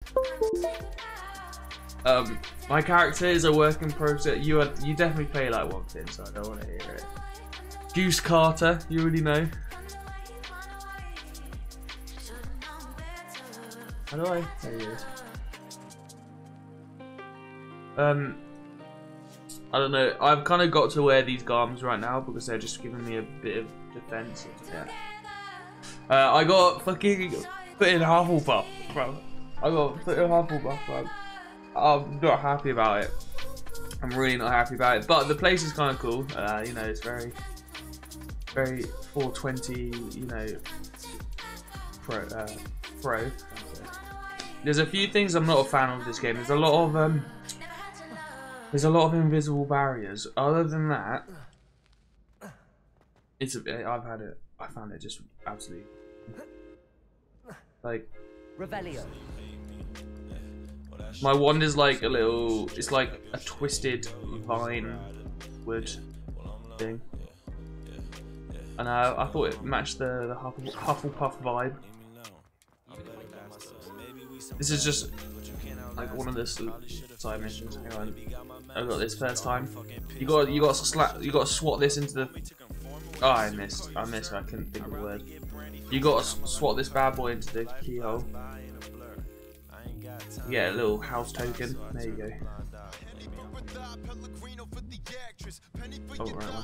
My character is a work in progress. You definitely play like one thing, so I don't want to hear it. Goose Carter, you already know. How do I? There he is. I don't know. I've kind of got to wear these garments right now because they're just giving me a bit of defense. Yeah. I got fucking put in Hufflepuff, bro. I got put in Hufflepuff, bro. I'm not happy about it. I'm really not happy about it. But the place is kind of cool. You know, it's very 420. You know, pro. There's a few things I'm not a fan of this game. There's a lot of invisible barriers. Other than that, I found it just absolutely like. Revelio. My wand is like a little. It's like a twisted vine wood thing, and I thought it matched the Hufflepuff vibe. This is just like one of the side missions. Hang on, I got this first time. You got to swat this into the. Oh, I missed. I couldn't think of the word. You got to swat this bad boy into the keyhole. Yeah, a little house token. There you go. Oh, right one.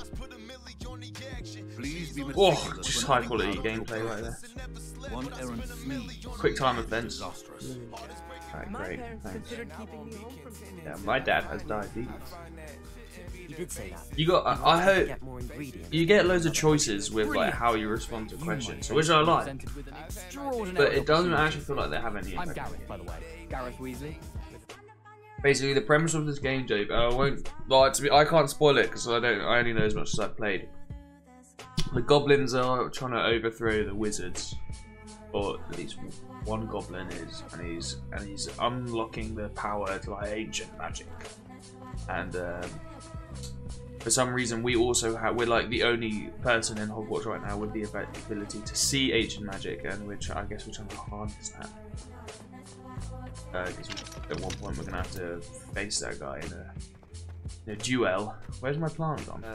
Oh, just high quality gameplay right there. Quick time events. Alright, great. Thanks. Yeah, my dad has diabetes. You did say that. You got. I hope you get loads of choices with like how you respond to questions, which I like. But it doesn't actually feel like they have any impact. I'm Gareth, by the way. Gareth Weasley. Basically, the premise of this game, Joe. I won't. Like, I can't spoil it because I only know as much as I've played. The goblins are trying to overthrow the wizards, or at least one goblin is, and he's unlocking the power to like ancient magic, and for some reason we're like the only person in Hogwarts right now with the ability to see ancient magic, and I guess we're trying to harness that. Because at one point we're gonna have to face that guy in a duel. Where's my plant gone?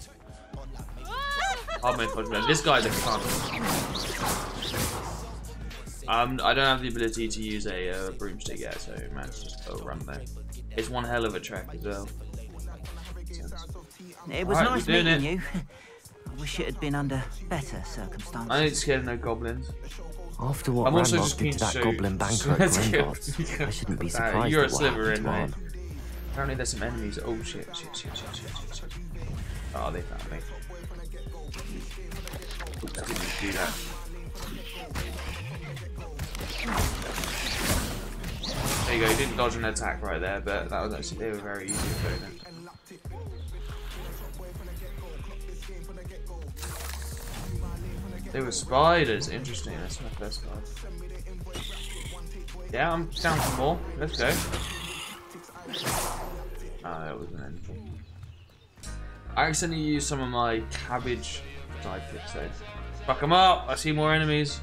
This guy's a cunt. I don't have the ability to use a broomstick yet, so man's just got to run there. It's one hell of a trek as well. It was nice meeting you. I wish it had been under better circumstances. I ain't scared of no goblins. After what Ranrock did to that goblin banker at Gringotts, I shouldn't be surprised you're a at what Slytherin, happened to mate. Ron. Apparently there's some enemies. Oh shit. Oh, they found me. Oops, I didn't mean to do that. There you go, you didn't dodge an attack right there, but that was actually, they were very easy to go then. They were spiders, interesting, that's my first card. Yeah, I'm down for more, let's go. Oh, that wasn't anything. I accidentally used some of my cabbage sidekicks though. Fuck them up, I see more enemies.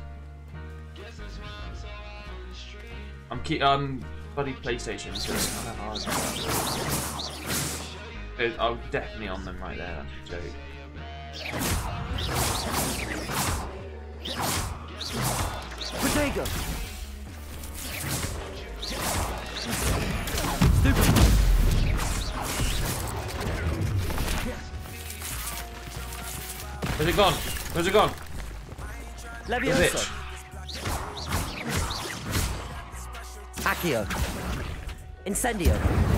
I'm bloody PlayStation, so it's kind of hard. I'm definitely on them right there, that's a joke. Protego! Where's it gone? Where's it gone? Levioso! Accio! Incendio!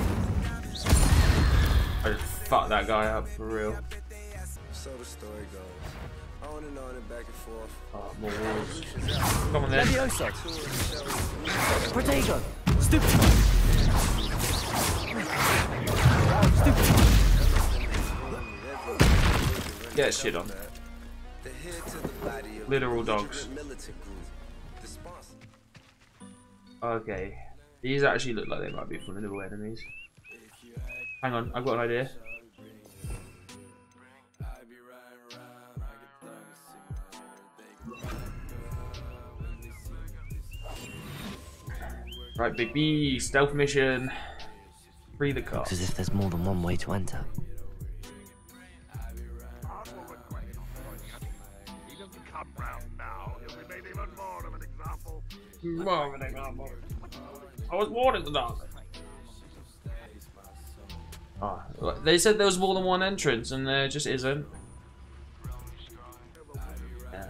I just fucked that guy up for real. So the story goes. On and back and forth. Oh, more walls. Come on then. Levioso! Protego! Stupid! Get shit on. Literal dogs. Okay. These actually look like they might be formidable enemies. Hang on, I've got an idea. Right, Big B, stealth mission. Free the car. Looks as if there's more than one way to enter. I was born in the dark. Oh, they said there was more than one entrance, and there just isn't. Yeah.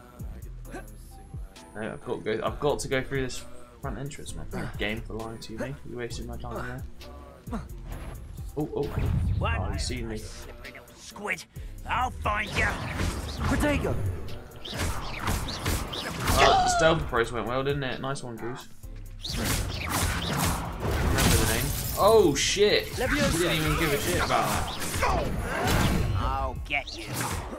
No, I've got to go through this front entrance, man. Game for lying to me. You wasted my time there. Oh, he's seen me. Squid, I'll find you. Protego. Oh, the stealth approach went well, didn't it? Nice one, Goose. Remember the name. Oh shit! He didn't even give a shit about that. I'll get you.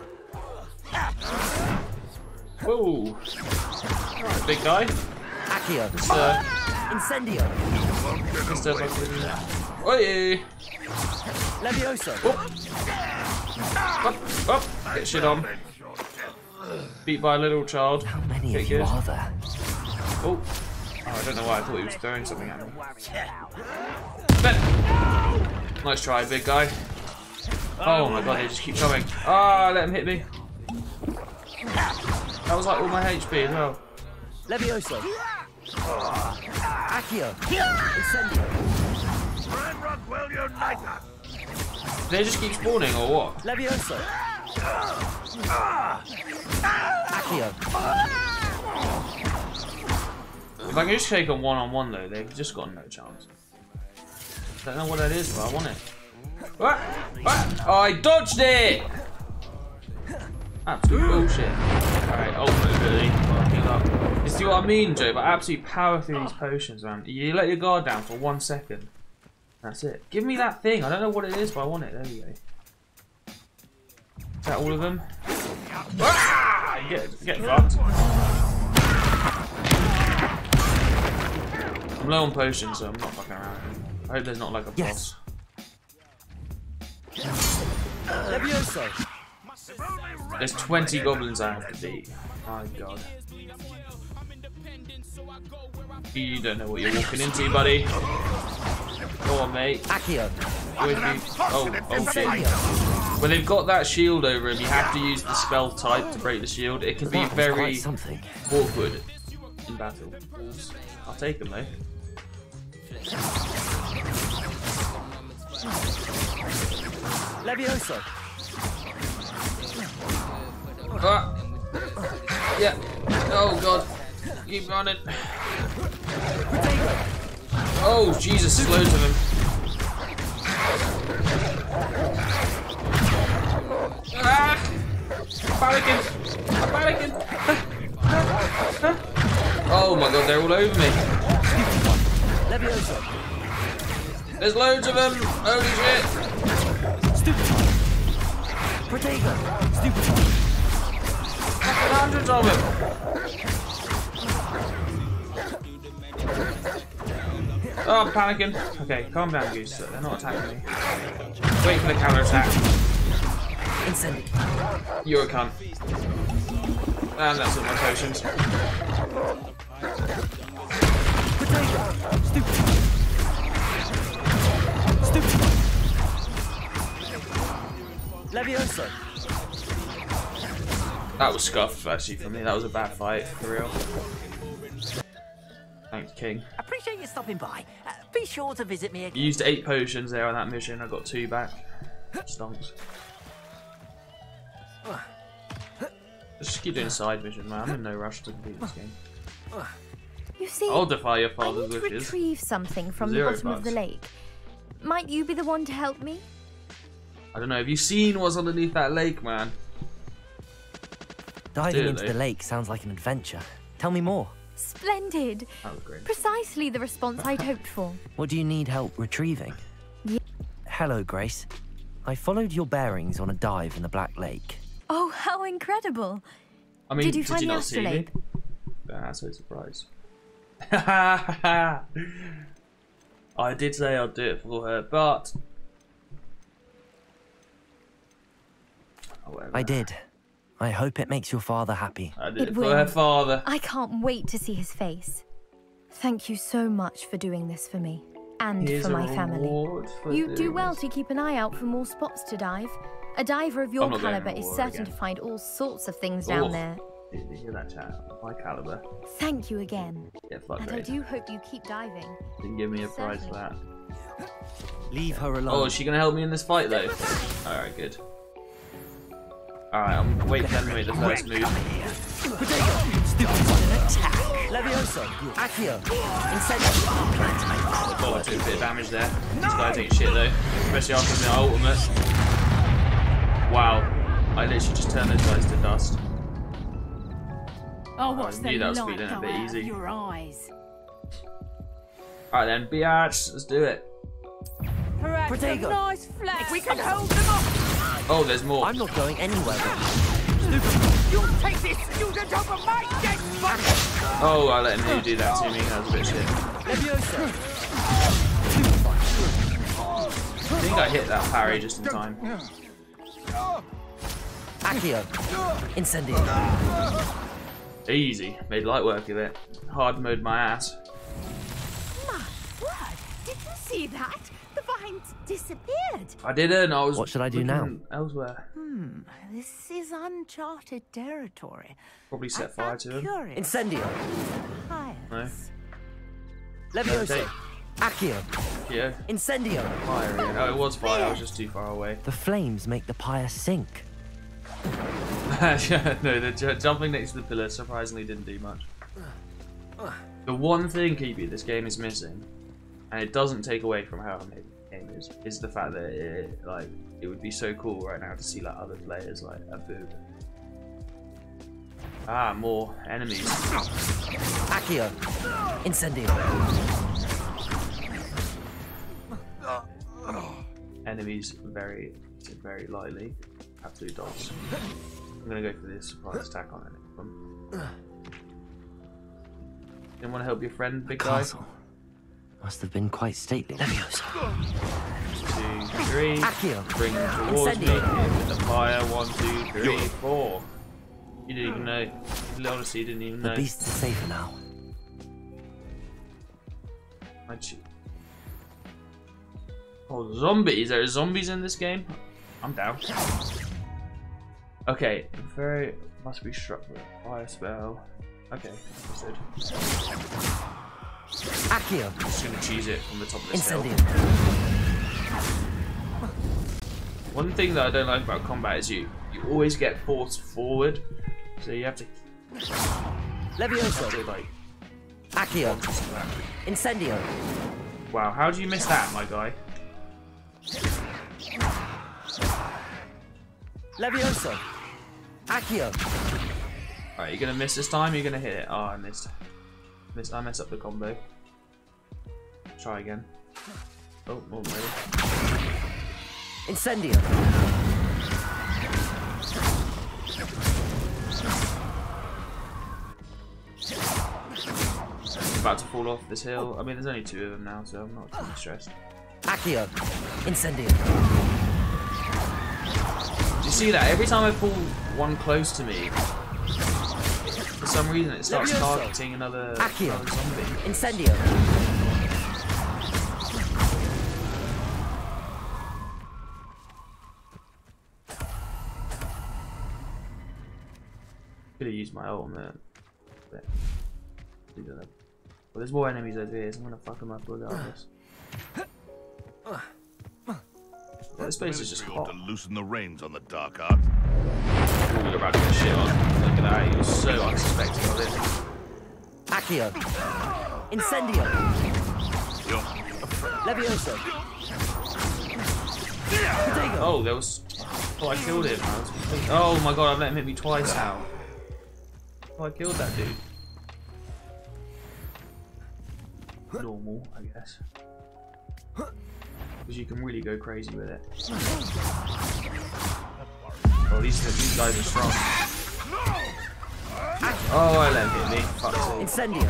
Whoa! Alright, big guy. Accio. Incendio. Mr. Oi! Levioso. Up! Get shit on. Beat by a little child. How many of you are there? Oh, I don't know why I thought he was throwing something at me. Ben. Nice try, big guy. Oh my god, they just keep coming. Ah, let him hit me. That was like all my HP as well. Levioso. Accio. Incendio. They just keep spawning or what? Levioso. Accio. If I can just take them one-on-one though, they've just got no chance. Don't know what that is, but I want it. Oh, I dodged it! Absolute bullshit. Alright, ultimate ability. Fucking up. You see what I mean, Joe? But absolute power through these potions, man. You let your guard down for 1 second. That's it. Give me that thing. I don't know what it is, but I want it. There we go. Is that all of them? Ah! Get fucked. I'm low on potions, so I'm not fucking around. I hope there's not like a boss. Levioso. There's 20 goblins I have to beat. My god. You don't know what you're walking into, buddy. Go on, mate. Accio. Oh shit. When they've got that shield over him, you have to use the spell type to break the shield. It can be very awkward in battle. I'll take him though. Levioso. Yeah. Oh god. Keep running. Oh Jesus, there's loads of them. Ah! Panicking! I'm panicking! Oh my god, they're all over me. Levioso. There's loads of them! Holy shit! Stupid. Protego. Stupid. Fucking hundreds of them! Oh, I'm panicking. Okay, calm down, Goose. They're not attacking me. Wait for the counter attack. Incendio. You're a cunt. And that's all my potions. Protego. Stupid. Stupid. Levioso. That was scuffed, actually, for me. That was a bad fight, for real. Thanks, King. Appreciate you stopping by. Be sure to visit me again. You used 8 potions there on that mission. I got 2 back. Stonks. Just keep doing side mission, man. I'm in no rush to complete this game. You see, I'll defy your I father's need to wishes. retrieve something from the 0 bottom of the bucks. lake. Might you be the one to help me? I don't know. Have you seen what's underneath that lake, man? Diving into the lake sounds like an adventure. Tell me more. Splendid. That was great. Precisely the response I'd hoped for. What do you need help retrieving? Hello, Grace. I followed your bearings on a dive in the Black Lake. Oh, how incredible. I mean, Did you find the not see me? astrolabe? That's so surprised. I did say I'd do it for her, but... Oh, I did. I hope it makes your father happy. I did It it for will. her father. I can't wait to see his face. Thank you so much for doing this for me. And Here's for my a family. reward for You do doing well this. to keep an eye out for more spots to dive. A diver of your I'm not going caliber is anymore certain again. to find all sorts of things down Oh. there. Did you hear that chat? My caliber. Thank you again. Yeah, fuck And I Grace. do hope you keep diving. Didn't give me a prize for Certainly. that. Leave her alone. Oh, is she gonna help me in this fight though? Alright, good. Alright, I'm waiting for them to make the first move. Levioso, Accio, Incendio. Oh, I took a bit of damage there. This guy takes shit though, especially after the ultimate. Wow, I literally just turned those guys to dust. Oh, what's I the knew that was light feeling a go bit out easy. of your eyes? Alright then, biatch, let's do it. Perhaps Protego. a nice flat. We can hold them off. Oh, there's more. I'm not going anywhere. You'll take this. You'll get over my dead body. Oh, I let him do that to me. That was a bit shit. Levioso. I think I hit that parry just in time. Accio, Incendio. Easy. Made light work of it. Hard mode my ass. My word! Did you see that? The vines disappeared. I didn't. I was. What should I do now? looking elsewhere. This is uncharted territory. Probably set fire to him. Curious. Incendio. No. Levioso. Accio, Yeah. Incendio. Fire again. Oh, it was fire. I was just too far away. The flames make the pyre sink. Yeah, no, the jumping next to the pillar surprisingly didn't do much. The one thing, Kibi, this game is missing, and it doesn't take away from how amazing the game is the fact that it would be so cool right now to see like other players like a boo. Ah, more enemies. Accio, Incendio. Enemies very lightly. Absolute dogs. I'm gonna go for this surprise attack on it. Didn't want to help your friend, big guy? Castle must have been quite stately. Levioso. 2, 3. Accio. Bring him towards me. Incendio. Hit with the fire. 1, 2, 3, 4. You didn't even know. Honestly, you didn't even The know. beasts are safer now. I'd shoot. Oh, zombies! There are zombies in this game? I'm down. Okay, very must be struck with a fire spell. Okay, understood. Accio, Just gonna choose it from the top of this hill. Incendio. One thing that I don't like about combat is you always get forced forward, so you have to Levioso. like. Accio, Incendio. Wow, how do you miss that, my guy? Levioso. Accio. Alright, you're gonna miss this time, you're gonna hit it. Oh, I missed. I messed up the combo. Try again. Oh, more ready. Incendio. About to fall off this hill. I mean, there's only 2 of them now, so I'm not too stressed. Accio. Incendio. Do you see that? Every time I pull one close to me, for some reason it starts targeting another zombie. Incendio. Could have used my ultimate. But well, there's more enemies over here, so I'm gonna fuck them up regardless. Yeah, this place is just hot. To loosen the reins on the dark art. Ooh, you're about to get shit on. Look at that, he was so unsuspecting of it. Accio. Incendio. Levioso. Oh, there was. Oh, I killed him. Oh my god, I've let him hit me twice now. Oh, I killed that dude. Normal, I guess. Because you can really go crazy with it. Oh, these guys are strong. Oh, I let him hit me. Fuck's sake. Incendio.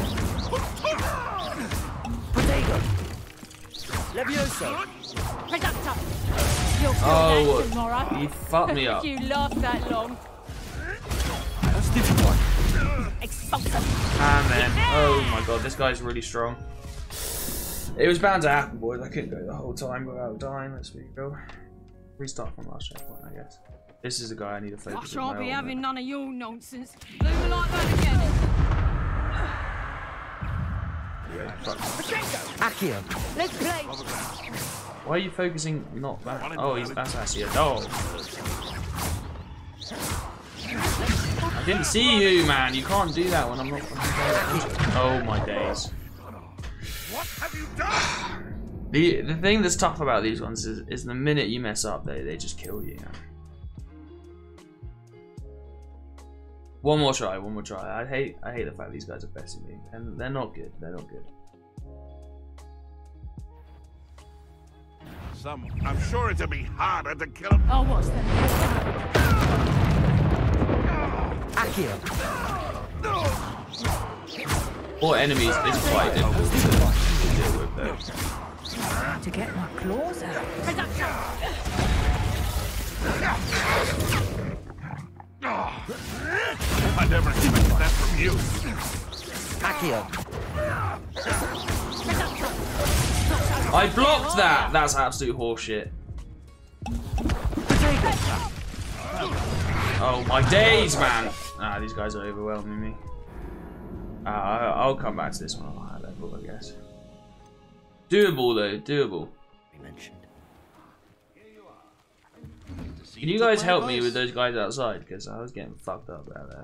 Protego. Levioso. Reductor. You'll feel Oh, that tomorrow. he fucked me up. You laughed that long. A stupid one. And then, oh my god, this guy's really strong. It was bound to happen, boys. I couldn't go the whole time without dying. Let's be real. Restart from last checkpoint, I guess. This is the guy I need to focus on. I shan't be having none of your nonsense. Leave me like that again. Accio. Let's play. Why are you focusing not that? Oh, that's actually a dog. I didn't see you, man. You can't do that when I'm not. Oh my days. What have you done? The thing that's tough about these ones is the minute you mess up, they just kill you. One more try. I hate the fact these guys are besting me, and they're not good. They're not good. I'm sure it'll be harder to kill him. Oh, what's that? Accio. Or enemies is quite difficult to deal with though. To get my claws out. I never expected that from you. Accio. I blocked that! That's absolute horseshit. Oh my days, man! Ah, these guys are overwhelming me. I'll come back to this one on a high level, I guess. Doable though, doable. Can you guys help me with those guys outside? Because I was getting fucked up out there.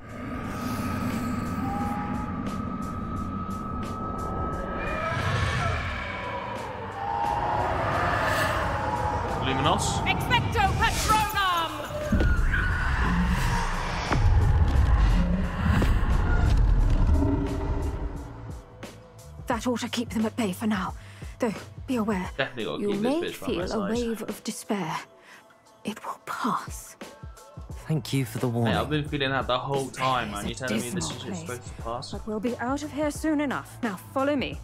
Luminos? Expecto Patronum! That ought to keep them at bay for now. Though, be aware, Definitely gotta you keep this may bitch by my feel a side. wave of despair. It will pass. Thank you for the Mate, warning. I've been feeling that the whole time, man. You're telling me this is dismal just place. supposed to pass? But we'll be out of here soon enough. Now follow me.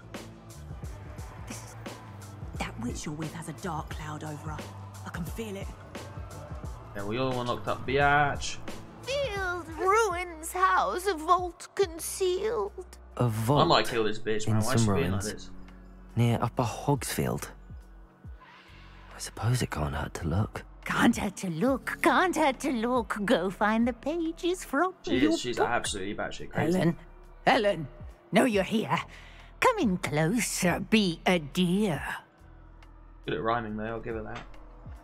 That witch you're with has a dark cloud over her. I can feel it. Yeah, we all locked up, biatch. Field, ruins, house, a vault concealed. A vault I might kill this bitch, man. in Why is she some being like ruins. this? near Upper Hogsfield. I suppose it can't hurt to look. Can't hurt to look, can't hurt to look. Go find the pages from your She's book. absolutely batshit crazy. Helen, know you're here. Come in closer, be a dear. Good at rhyming though, I'll give her that.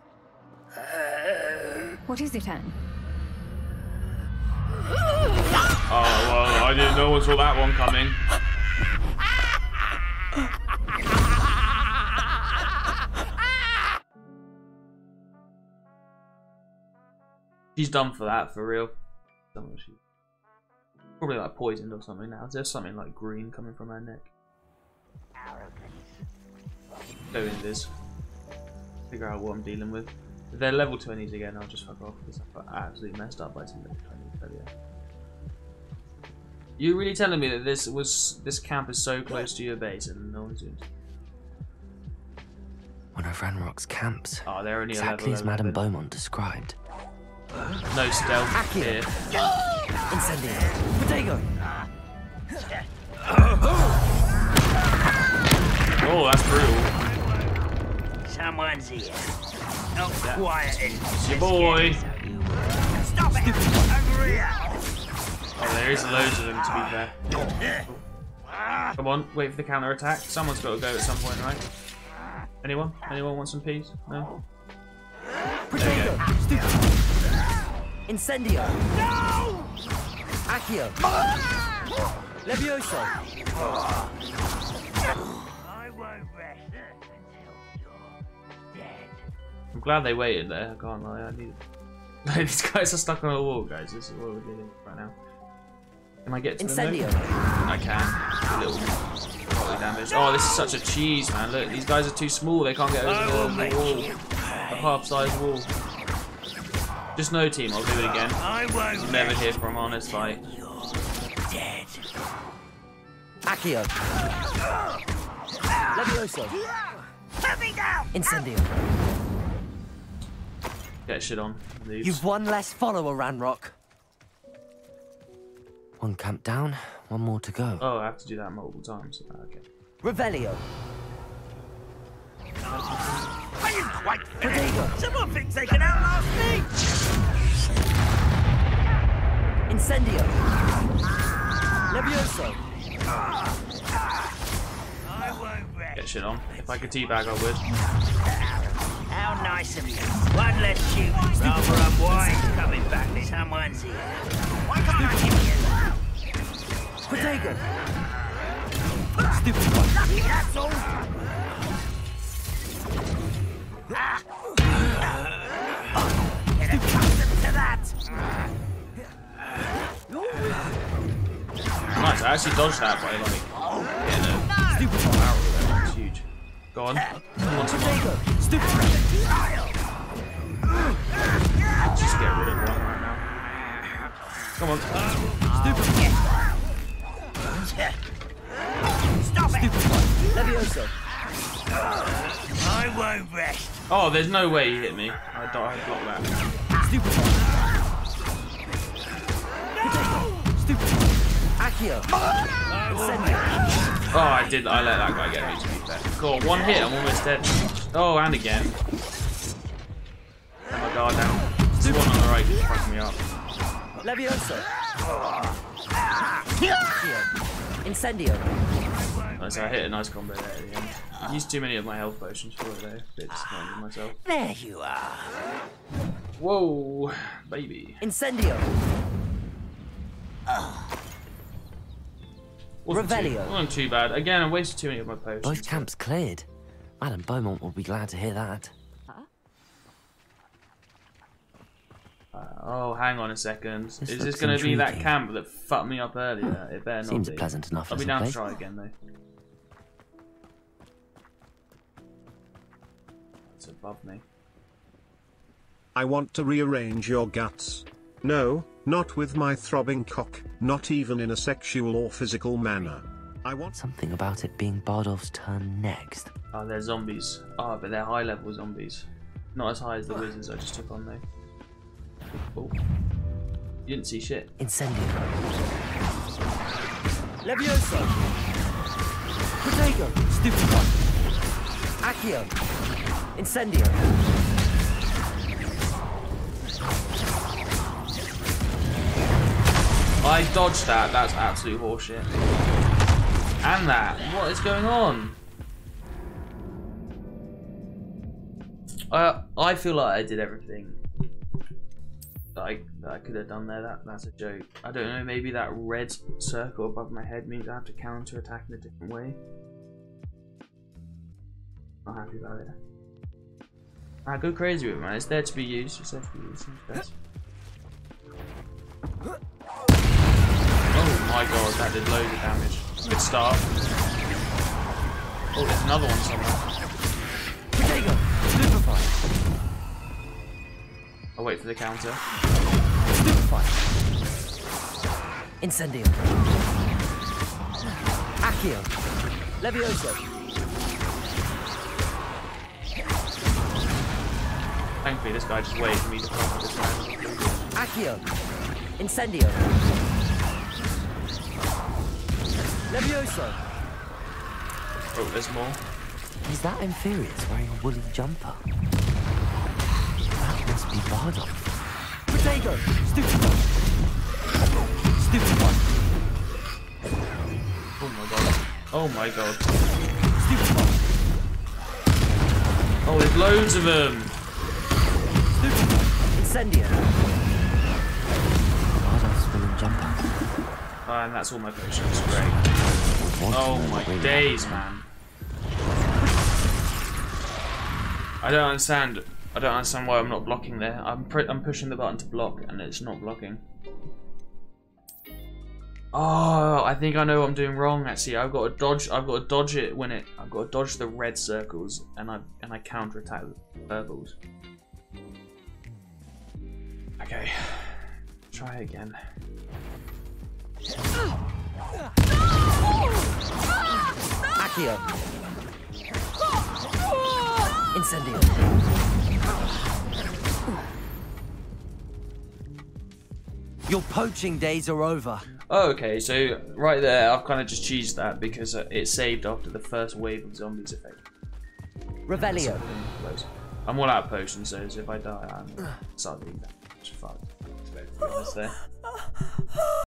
What is it, Anne? Oh, well, I didn't know one saw that one coming. She's done for that, for real. She's probably like poisoned or something now. There's something like green coming from her neck. Go in this. Figure out what I'm dealing with. If they're level 20s again, I'll just fuck off because I got absolutely messed up by some level 20s earlier. You really telling me that this camp is so close to your base and no one's doing it? One of Ranrock's camps. Oh, they're only Exactly a as level Madame 11. Beaumont described. No stealth here. Incendio. Potato. Oh, that's brutal. Someone's here. Not quiet. It's your boy. Stop it! Over here! Oh, there is loads of them, to be fair. Come on, wait for the counter attack. Someone's got to go at some point, right? Anyone? Anyone want some peas? No? There you go. Incendio. No! Accio. Levioso. I won't rest until you're dead. I'm glad they waited there, I can't lie. I need... These guys are stuck on a wall, guys. This is what we're dealing with right now. Can I get to Incendio. them? I can. A little body damage. Oh, this is such a cheese, man. Look, these guys are too small. They can't get over the wall. The half-sized wall. Just no team. I'll do it again. I'm never here for an honest fight. Dead. Accio. Levioso. Put me down! Incendio. Get shit on. Leaves. You've one less follower, Ranrock. One camp down, one more to go. Oh, I have to do that multiple times. Okay. Revelio. I didn't quite finish. Someone thinks they can outlast me! Incendio. Levioso. I won't rest. Get shit on. If I could teabag, I would. How nice of you. One less shoot. Rather unwise coming back. Someone's here. Why can't I give you? Protego. Stupid one. Lucky, that's all. Get accustomed to that. Nice, I actually dodged that by like getting a stupid barrel there. That's huge. Go on. Come on, Protego. Stupid. just get rid of one right now. Come on. Stupid. Stop it. Stupid one. Levioso. I won't rest. Oh, there's no way he hit me. I blocked that. Stupid one. Stupid one. Accio. Oh, I let that guy get me, to be fair. Cool, one hit, I'm almost dead. Oh, and again. Let my guard down. There's one on the right, just fucking me up. Levioso. Accio. Incendio. Nice, I hit a nice combo there at the end. I used too many of my health potions for it though. A bit disappointed with myself. There you are. Whoa, baby. Incendio. Revelio. Wasn't too bad. Again, I wasted too many of my potions. Both camps cleared. Madame Beaumont will be glad to hear that. Oh, hang on a second. This Is this looks going to be that intriguing. camp that fucked me up earlier? It better not Seems be. pleasant enough I'll be as a down to place. try again though. It's above me. I want to rearrange your guts. No, not with my throbbing cock, not even in a sexual or physical manner. I want Something about it being Bardolph's turn next. Oh, they're zombies. Oh, but they're high level zombies. Not as high as the wizards I just took on though. Oh. You didn't see shit. Incendio. Levioso. Protego. Stupid one. Accio. Incendio. I dodged that. That's absolute horseshit. And that. What is going on? I feel like I did everything that I could have done there. That's a joke. I don't know. Maybe that red circle above my head means I have to counter attack in a different way. Not happy about it. Go crazy with it, man. It's there to be used. It's there to be used. It's oh my god, that did loads of damage. Good start. Oh, there's another one somewhere. Protego. Stupefy. I'll wait for the counter. Stupefy. Incendio. Accio. Levioso. Thankfully, this guy just waited for me to come with this man. Accio. Incendio. Levioso. Oh, there's more. Is that Inferius wearing a woolly jumper? That must be Bardolph. Protego. Stupid one. Stupid one. Oh my god. Oh my god. Stupid one. Oh, there's loads of them. Stupid one. Incendio. Bardolph's woolen jumper. And that's all my potions. Great. Oh my days, man. I don't understand. I don't understand why I'm not blocking there. I'm pushing the button to block and it's not blocking. Oh, I think I know what I'm doing wrong. Actually, I've got to dodge. I've got to dodge it when it. I've got to dodge the red circles and I counter attack the purples. Okay, try again. Accio. Incendio. Your poaching days are over. Oh, okay, so right there, I've kind of just cheesed that because it saved after the first wave of zombies effect. Revelio. I'm all out of potions, so if I die, I'm sadly fucked. There.